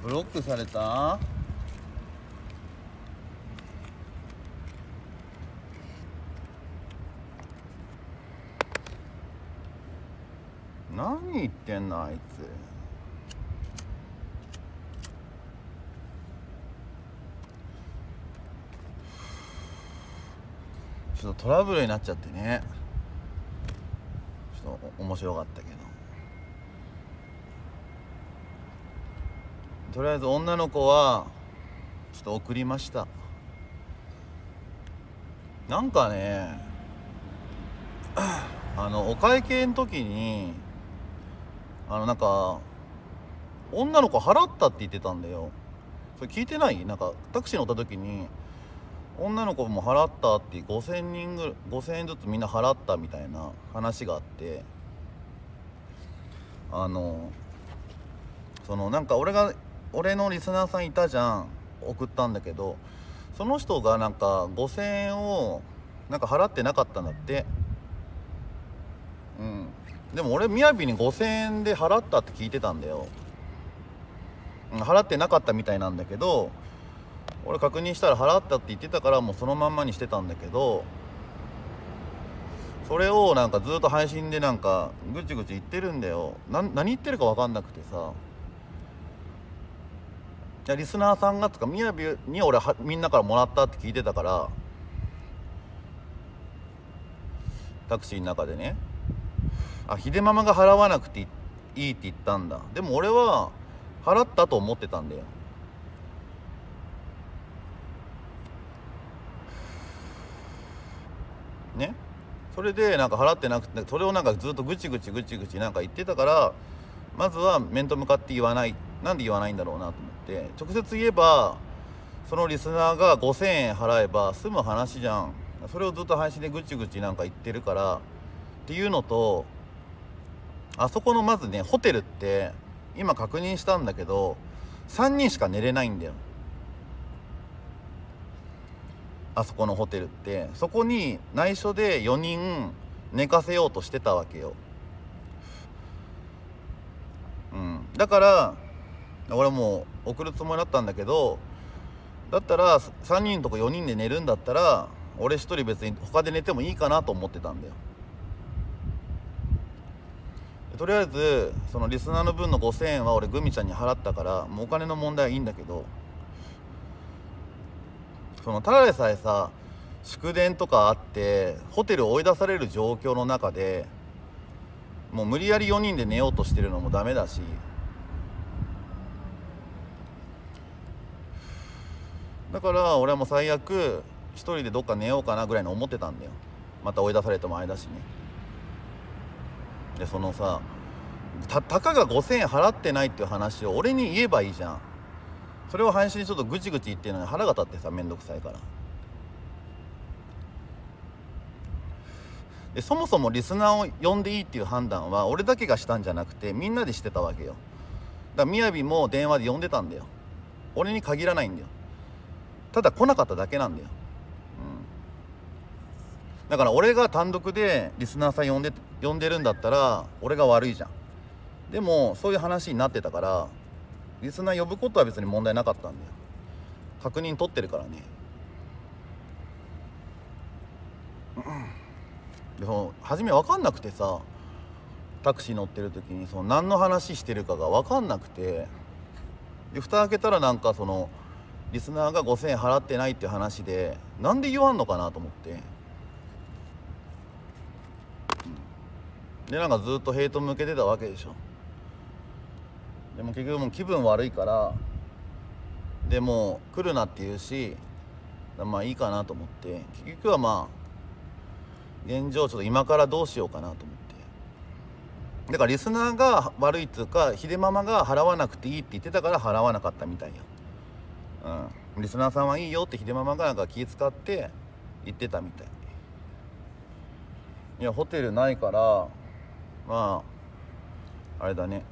ブロックされた。何言ってんのあいつ。ちょっとトラブルになっちゃってね、ちょっと面白かったけど、とりあえず女の子はちょっと送りました。なんかね、お会計の時になんか女の子払ったって言ってたんだよ。それ聞いてない？なんかタクシー乗った時に女の子も払ったって5000円ずつみんな払ったみたいな話があって、なんか俺のリスナーさんいたじゃん、送ったんだけど、その人がなんか5000円をなんか払ってなかったんだって。でも俺雅に5000円で払ったって聞いてたんだよ。払ってなかったみたいなんだけど、俺確認したら払ったって言ってたからもうそのまんまにしてたんだけど、それをなんかずっと配信でなんかぐちぐち言ってるんだよ。何言ってるか分かんなくてさ、いやリスナーさんがとか雅に俺はみんなからもらったって聞いてたから、タクシーの中でね、秀ママが払わなくていいって言ったんだ。でも俺は払ったと思ってたんだよね。それでなんか払ってなくて、それをなんかずっとぐちぐちなんか言ってたから、まずは面と向かって言わない。なんで言わないんだろうなと思って、直接言えばそのリスナーが5000円払えば済む話じゃん。それをずっと配信でぐちぐちなんか言ってるからっていうのと、あそこのまずねホテルって今確認したんだけど3人しか寝れないんだよ。あそこのホテルって、そこに内緒で4人寝かせようとしてたわけよ。だから俺も送るつもりだったんだけど、だったら3人とか4人で寝るんだったら俺1人別に他で寝てもいいかなと思ってたんだよ。とりあえずそのリスナーの分の5000円は俺グミちゃんに払ったから、もうお金の問題はいいんだけど、ただでさえさ祝電とかあってホテルを追い出される状況の中で、もう無理やり4人で寝ようとしてるのもダメだし、だから俺はもう最悪一人でどっか寝ようかなぐらいに思ってたんだよ。また追い出されてもあれだしね。でたかが5000円払ってないっていう話を俺に言えばいいじゃん。それを配信にちょっとぐちぐち言ってるのに腹が立ってさ、めんどくさいから。でそもそもリスナーを呼んでいいっていう判断は俺だけがしたんじゃなくてみんなでしてたわけよ。だから雅も電話で呼んでたんだよ。俺に限らないんだよ。ただ来なかっただけなんだよ。だから俺が単独でリスナーさん呼んでるんだったら俺が悪いじゃん。でもそういう話になってたからリスナー呼ぶことは別に問題なかったんだよ。確認取ってるからね。で初め分かんなくてさ、タクシー乗ってる時に何の話してるかが分かんなくて、で蓋開けたらなんかリスナーが5000円払ってないっていう話で、なんで言わんのかなと思って、でなんかずっとヘイト向けてたわけでしょ。でも結局もう気分悪いから、でもう来るなって言うし、まあいいかなと思って、結局はまあ現状ちょっと今からどうしようかなと思って、だからリスナーが悪いっつうか秀ママが払わなくていいって言ってたから払わなかったみたいや。リスナーさんはいいよって秀ママがなんか気遣って言ってたみたい。いやホテルないからまああれだね。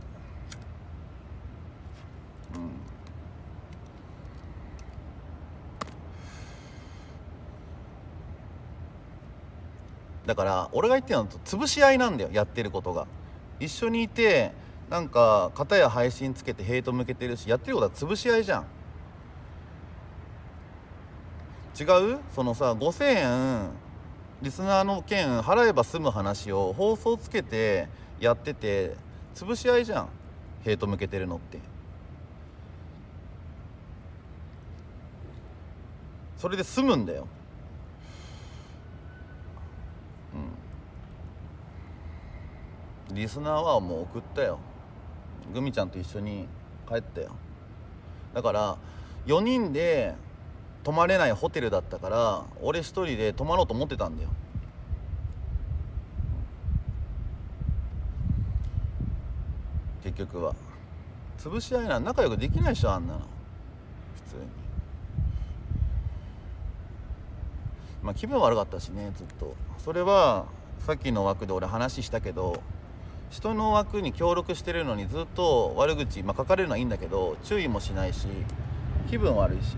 だから俺が言ってるのと潰し合いなんだよ、やってることが。一緒にいてなんか片や配信つけてヘイト向けてるし、やってることは潰し合いじゃん。違う？そのさ、5000円リスナーの件払えば済む話を放送つけてやってて潰し合いじゃん、ヘイト向けてるのって。それで済むんだよ。リスナーはもう送ったよ。グミちゃんと一緒に帰ったよ。だから4人で泊まれないホテルだったから、俺一人で泊まろうと思ってたんだよ。結局は潰し合いなん仲良くできないでしょ、あんなの普通に。まあ気分悪かったしね、ずっと。それはさっきの枠で俺話したけど、人の枠に協力してるのにずっと悪口、書かれるのはいいんだけど注意もしないし気分悪いし、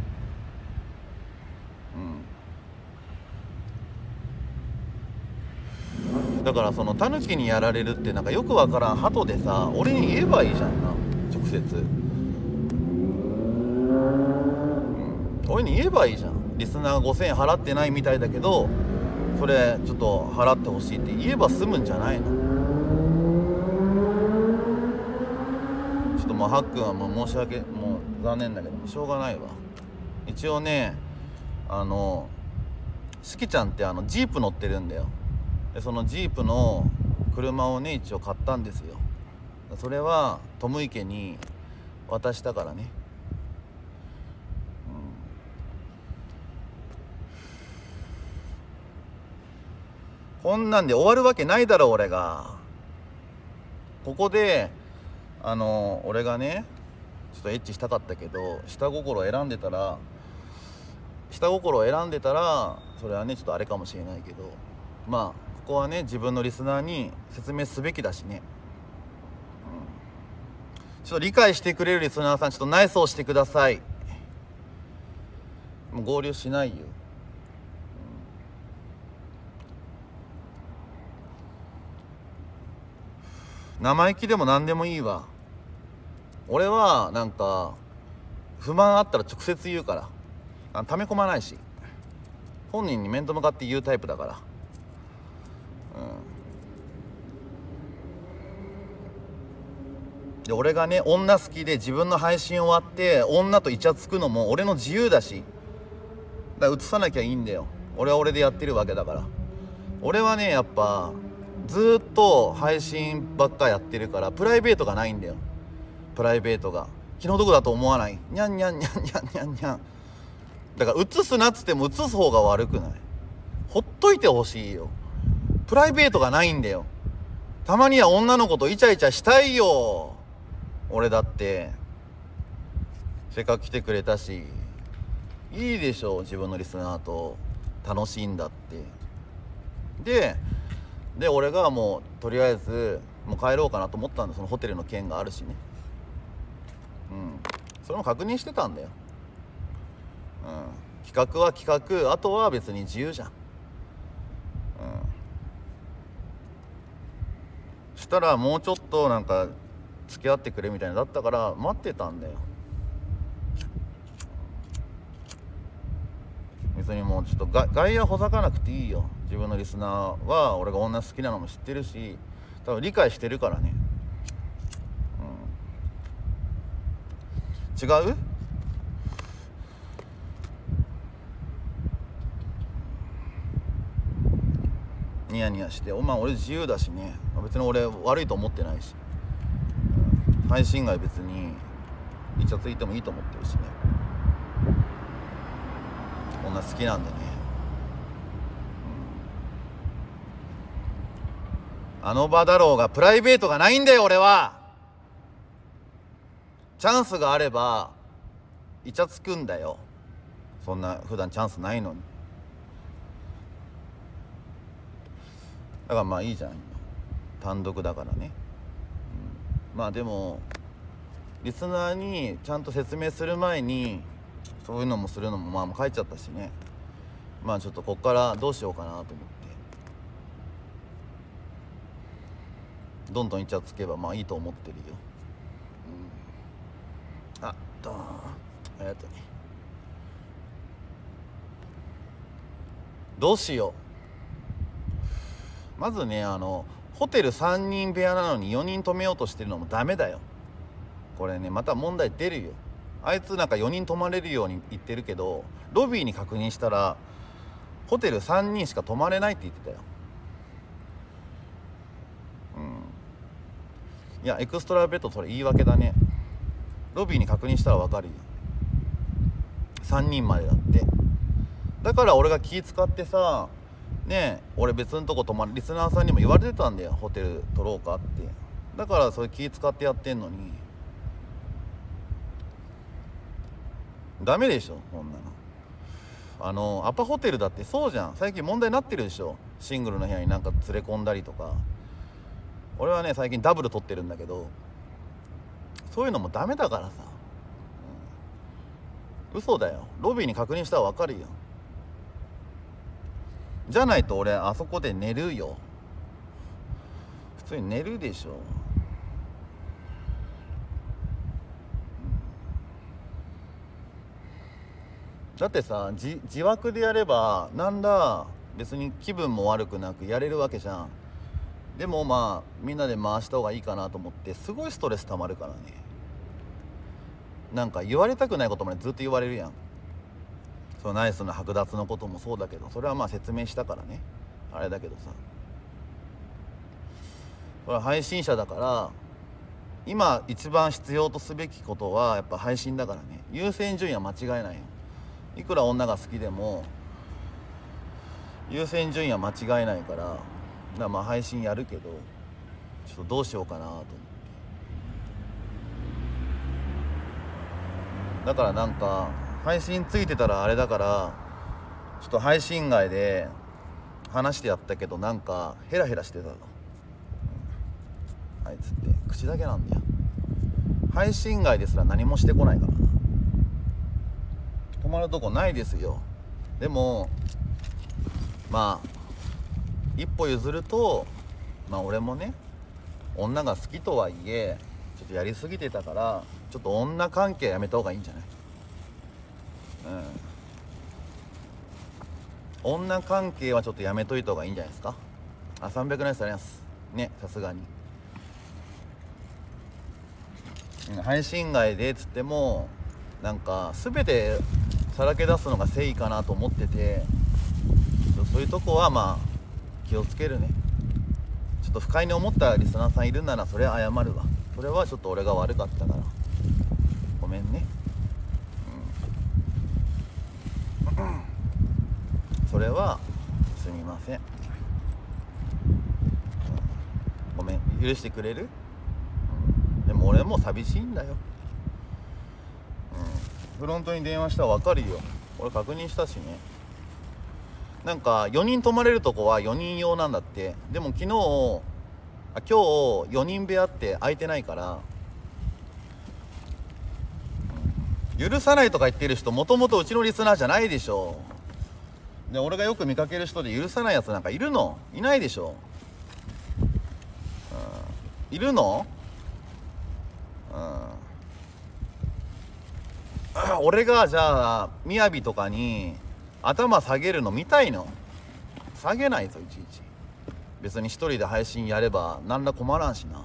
だからそのタヌキにやられるってなんかよくわからん鳩でさ、俺に言えばいいじゃんな、直接。俺に言えばいいじゃん。リスナーが5000円払ってないみたいだけど、それちょっと払ってほしいって言えば済むんじゃないの。ちょっともうハックンはもう申し訳、もう残念だけどしょうがないわ。一応ね、しきちゃんってジープ乗ってるんだよ。でそのジープの車をね一応買ったんですよ。それはトム池に渡したからね。こんなんで終わるわけないだろ俺が。ここで俺がねちょっとエッチしたかったけど下心を選んでたらそれはねちょっとあれかもしれないけど、まあここはね自分のリスナーに説明すべきだしね、ちょっと理解してくれるリスナーさんちょっと内装してください。もう合流しないよ。生意気でも何でもいいわ。俺はなんか不満あったら直接言うから、溜め込まないし、本人に面と向かって言うタイプだから。で俺がね女好きで自分の配信終わって女とイチャつくのも俺の自由だし、だから映さなきゃいいんだよ。俺は俺でやってるわけだから。俺はねやっぱずっと配信ばっかやってるからプライベートがないんだよ。プライベートが気の毒だと思わない？にゃんにゃんにゃんにゃんにゃんにゃん。だから映すなっつっても映す方が悪くない？ほっといてほしいよ。プライベートがないんだよ。たまには女の子とイチャイチャしたいよ。俺だってせっかく来てくれたし、いいでしょ自分のリスナーと楽しいんだって。で俺がもうとりあえずもう帰ろうかなと思ったんだ。そのホテルの件があるしね。それも確認してたんだよ。企画は企画、あとは別に自由じゃん。したらもうちょっとなんか付き合ってくれみたいなだったから待ってたんだよ。別にもうちょっと外野ほざかなくていいよ。自分のリスナーは俺が女好きなのも知ってるし多分理解してるからね。違う？ニヤニヤして俺自由だしね。別に俺悪いと思ってないし、配信外別にイチャついてもいいと思ってるしね。女好きなんでね。あの場だろうがプライベートがないんだよ俺は。チャンスがあればイチャつくんだよ。そんな普段チャンスないのに。だからまあいいじゃん、単独だからね。まあでもリスナーにちゃんと説明する前にそういうのもするのももう帰っちゃったしね。まあちょっとこっからどうしようかなと思って。 どんどんイチャつけばまあいいと思ってるよ。ありがとうね。どうしよう。まずねホテル3人部屋なのに4人泊めようとしてるのもダメだよ。これねまた問題出るよ。あいつなんか4人泊まれるように言ってるけど、ロビーに確認したらホテル3人しか泊まれないって言ってたよ。いやエクストラベッドそれ言い訳だね。ロビーに確認したら分かるよ。3人までだって。だから俺が気使ってさ、ねえ俺別のとこ泊まる、リスナーさんにも言われてたんだよ、ホテル取ろうかって。だからそれ気使ってやってんのにダメでしょこんなの。アパホテルだってそうじゃん。最近問題になってるでしょ、シングルの部屋になんか連れ込んだりとか。俺はね最近ダブル取ってるんだけど、そういうのもダメだからさ、嘘だよ。ロビーに確認したら分かるよ。じゃないと俺あそこで寝るよ。普通に寝るでしょ。だってさ、自枠でやればなんだ別に気分も悪くなくやれるわけじゃん。でもまあみんなで回した方がいいかなと思って、すごいストレス溜まるからね。なんか言われたくないことまでずっと言われるやん。そのナイスの剥奪のこともそうだけど、それはまあ説明したからねあれだけどさ、これは配信者だから今一番必要とすべきことはやっぱ配信だからね。優先順位は間違いないよ。いくら女が好きでも優先順位は間違いないから、だからまあ配信やるけど、ちょっとどうしようかなと思って。だからなんか配信ついてたらあれだから、ちょっと配信外で話してやったけど、なんかヘラヘラしてたの、あいつって口だけなんだよ。配信外ですら何もしてこないからな。泊まるとこないですよ。でもまあ一歩譲ると、まあ俺もね女が好きとはいえちょっとやりすぎてたから、ちょっと女関係やめた方がいいんじゃない。女関係はちょっとやめといた方がいいんじゃないですか。300ナイスありますね。さすがに配信外でっつってもなんか全てさらけ出すのが誠意かなと思ってて、そういうとこはまあ気をつけるね。ちょっと不快に思ったリスナーさんいるならそれは謝るわ。それはちょっと俺が悪かったからごめんね。それはすみません、ごめん許してくれる。でも俺も寂しいんだよ。フロントに電話したら分かるよ。俺確認したしね。なんか4人泊まれるとこは4人用なんだって。でも今日4人部屋って空いてないから、許さないとか言ってる人もともとうちのリスナーじゃないでしょ。で俺がよく見かける人で許さないやつなんかいるの？いないでしょ。いるの？俺がじゃあみやびとかに頭下げるの見たいの？下げないぞいちいち。別に一人で配信やれば何ら困らんしな。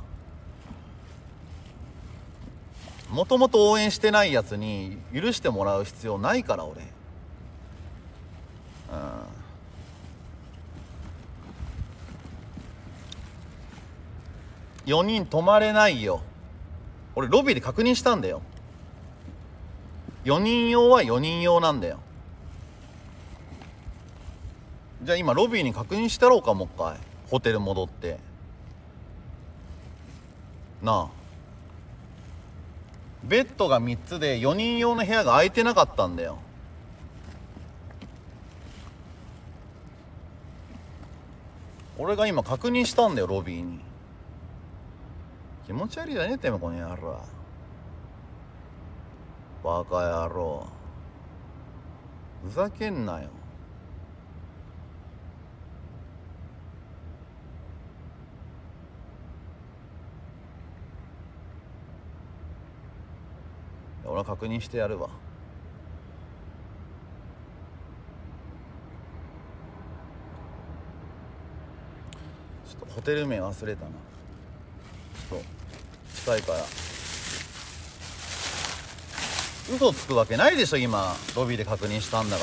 もともと応援してないやつに許してもらう必要ないから俺。4人泊まれないよ。俺ロビーで確認したんだよ。4人用は4人用なんだよ。じゃあ今ロビーに確認したろうか、もう一回ホテル戻ってなあ。ベッドが3つで4人用の部屋が空いてなかったんだよ。俺が今確認したんだよロビーに。気持ち悪いだねてめえこの野郎。バカ野郎ふざけんなよ。 俺は確認してやるわ。ちょっとホテル名忘れたな。ちょっと近いから。嘘つくわけないでしょ。今ロビーで確認したんだから。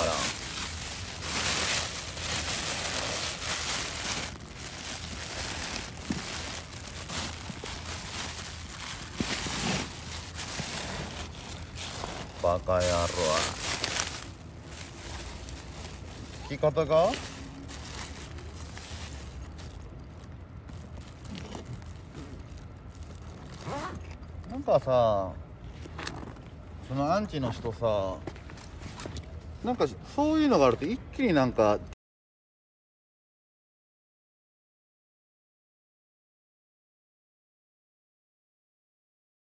バカ野郎。聞き方がなんかさ、そのアンチの人さ、なんかそういうのがあると一気になんか